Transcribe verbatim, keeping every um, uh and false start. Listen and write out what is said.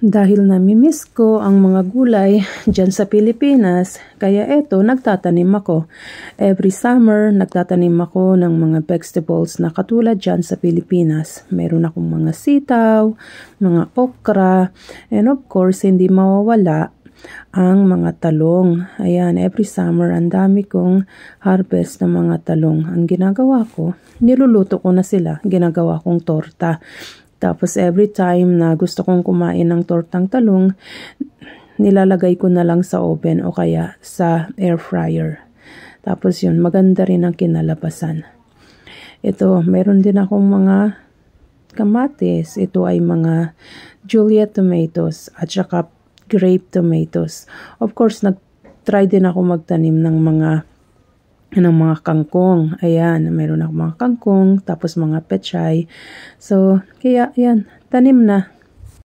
Dahil namimiss ko ang mga gulay dyan sa Pilipinas, kaya eto nagtatanim ako. Every summer, nagtatanim ako ng mga vegetables na katulad dyan sa Pilipinas. Meron akong mga sitaw, mga okra, and of course, hindi mawawala ang mga talong. Ayan, every summer, ang dami kong harvest ng mga talong. Ang ginagawa ko, niluluto ko na sila. Ginagawa kong torta. Tapos every time na gusto kong kumain ng tortang talong, nilalagay ko na lang sa oven o kaya sa air fryer. Tapos yun, maganda rin ang kinalabasan. Ito, meron din akong mga kamatis. Ito ay mga Juliet tomatoes at saka grape tomatoes. Of course, nag-try din ako magtanim ng mga ng mga kangkong. Ayan, meron ako mga kangkong, tapos mga pechay. So, kaya yan, tanim na.